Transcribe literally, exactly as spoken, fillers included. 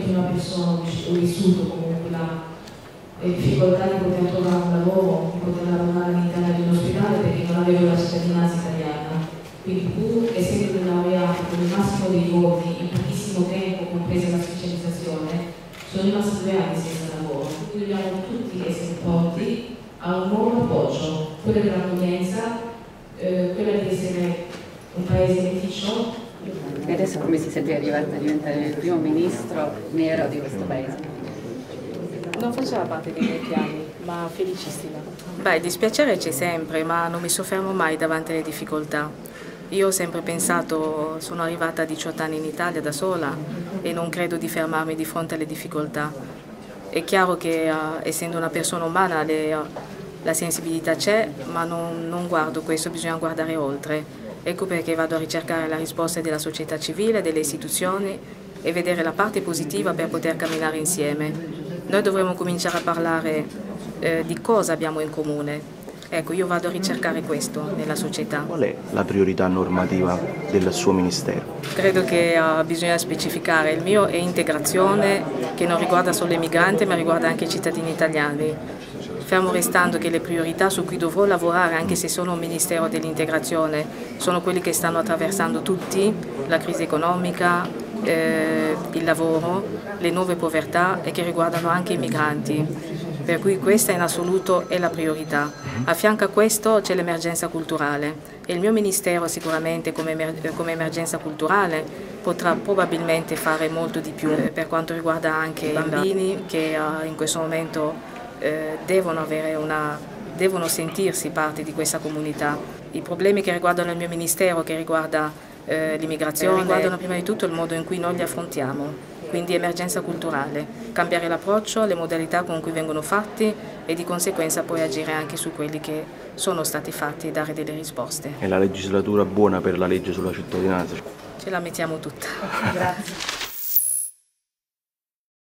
prima persona ho vissuto comunque la difficoltà di poter trovare un lavoro, di poter lavorare all'interno di un ospedale perché non avevo la cittadinanza italiana. Quindi pur essendo laureato con il massimo dei voti in pochissimo tempo, compresa la specializzazione, sono rimasti due anni senza lavoro. Quindi dobbiamo tutti essere pronti a un nuovo appoggio, quello dell'accoglienza, eh, quello di essere un paese meticcio. E adesso come si sente arrivare a diventare il primo ministro nero di questo paese? Non faceva parte dei miei piani, ma felicissima. Beh, il dispiacere c'è sempre, ma non mi soffermo mai davanti alle difficoltà. Io ho sempre pensato, sono arrivata a diciotto anni in Italia da sola e non credo di fermarmi di fronte alle difficoltà. È chiaro che uh, essendo una persona umana le, uh, la sensibilità c'è, ma non, non guardo questo, bisogna guardare oltre. Ecco perché vado a ricercare la risposta della società civile, delle istituzioni e vedere la parte positiva per poter camminare insieme. Noi dovremmo cominciare a parlare eh, di cosa abbiamo in comune. Ecco, io vado a ricercare questo nella società. Qual è la priorità normativa del suo ministero? Credo che uh, bisogna specificare. Il mio è integrazione, che non riguarda solo i migranti ma riguarda anche i cittadini italiani. Fermo restando che le priorità su cui dovrò lavorare, anche se sono un ministero dell'integrazione, sono quelli che stanno attraversando tutti, la crisi economica, eh, il lavoro, le nuove povertà e che riguardano anche i migranti. Per cui questa in assoluto è la priorità. A fianco a questo c'è l'emergenza culturale e il mio ministero sicuramente come, emer come emergenza culturale potrà probabilmente fare molto di più per quanto riguarda anche i bambini che uh, in questo momento uh, devono, avere una, devono sentirsi parte di questa comunità. I problemi che riguardano il mio ministero, che riguarda uh, l'immigrazione, riguardano prima di tutto il modo in cui noi li affrontiamo. Quindi emergenza culturale, cambiare l'approccio, le modalità con cui vengono fatti e di conseguenza poi agire anche su quelli che sono stati fatti e dare delle risposte. È la legislatura buona per la legge sulla cittadinanza? Ce la mettiamo tutta. Grazie.